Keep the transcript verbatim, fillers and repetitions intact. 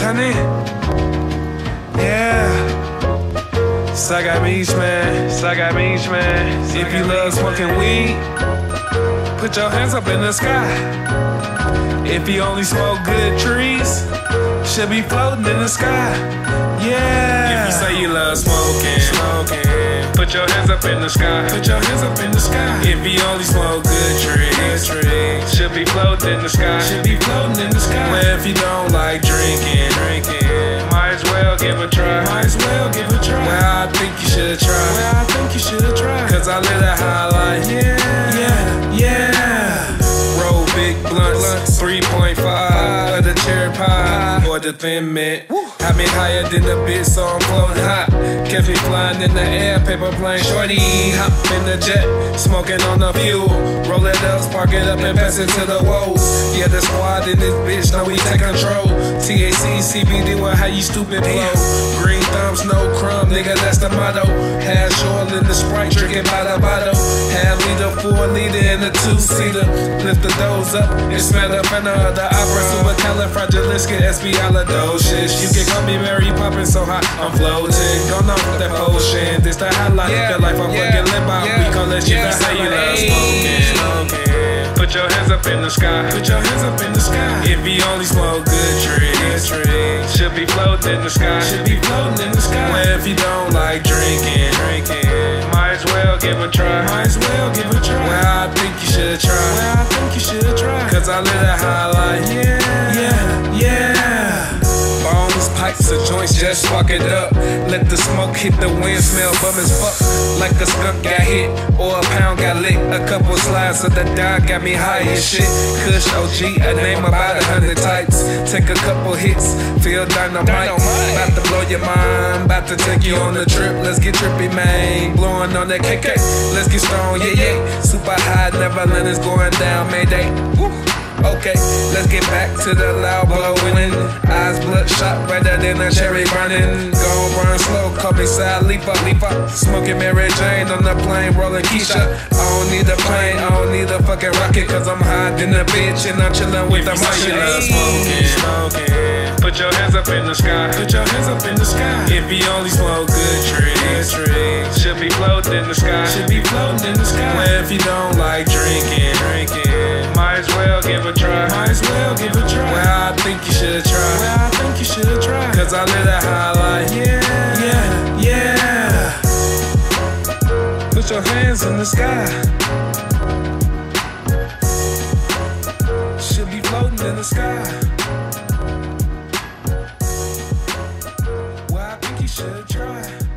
honey. Yeah. Saga Beach, man. Saga Beach, man. If you love smoking weed, put your hands up in the sky. If you only smoke good trees, should be floating in the sky. Yeah. If you say you love smoking, smoking, put your hands up in the sky. Put your hands up in the sky. If you only smoke good trees, trees, should be floating in the sky. Should be floating in the sky. Well, if you don't like drinking, drinking, might as well give a try. Might as well give a try. Well, I think you should try. Well, I think you should try. Cause I live a high life. Yeah, yeah, yeah. Roll big blunts, three point five of the cherry pie or the thin mint. Had me higher than the bitch, so I'm floating hot. Kept me flying in the air, paper plane shorty. Hop in the jet, smoking on the fuel. Roll it up, spark it up and pass it to the woes. Yeah, the squad in this bitch, know we take control. T H C, C B D, well, how you stupid blow. Green thumbs, no crumb, nigga, that's the motto. Half short in the Sprite, drinking by the bottle. Half liter, four liter in the two-seater. Lift the doors up and smell up in the other opera. Supercalifragilisticexpialidocious. You can call me Mary Poppins, so hot, I'm floating. Gone off that potion, this the highlight. Yeah, the life I'm yeah, fucking live by. Yeah, we call that shit yeah, the cellular smoking, smoking. Put your hands up in the sky. Put your hands up in the sky. If you only smoke good trees, trees, should be floating in the sky. Should be floating in the sky. Well, if you don't like drinking, drinking, might as well give a try. Might as well give a try. Well, I think you should try. Well, I think you should try. Cause I live a high life. Yeah, yeah, yeah. Bones, pipes, or joints, just spark it up. Let the smoke hit the wind, smell bum as fuck. Like a skunk got hit, or a pound got licked. A couple slides of the dog got me high as shit. Kush O G, a name about a hundred types. Take a couple hits, feel dynamite. About to blow your mind, about to take you on the trip. Let's get trippy, man. Blowing on that K K, let's get strong, yeah, yeah. Super high, Neverland is going down, Mayday. Woo. Okay, let's get back to the loud blowing. Eyes bloodshot, redder than a cherry burning. Gon' run slow, call me side leaper, leaper. Smoking Mary Jane on the plane, rolling Keisha. I don't need a plane, I don't need a fucking rocket. Cause I'm high than a bitch and I'm chillin' with the Martian. Smoking, smoking. Put your hands up in the sky. Put your hands up in the sky. If you only smoke good trees, trees, should be floating in the sky. Should be floating in the sky. Well, if you don't like drinking, drinking, might as well give a try. Might as well give a try. Well, I think you should try. Well, I think you should try. Cause I live a high life. Yeah, yeah, yeah. Put your hands in the sky. Should be floating in the sky. Well, I think you should try.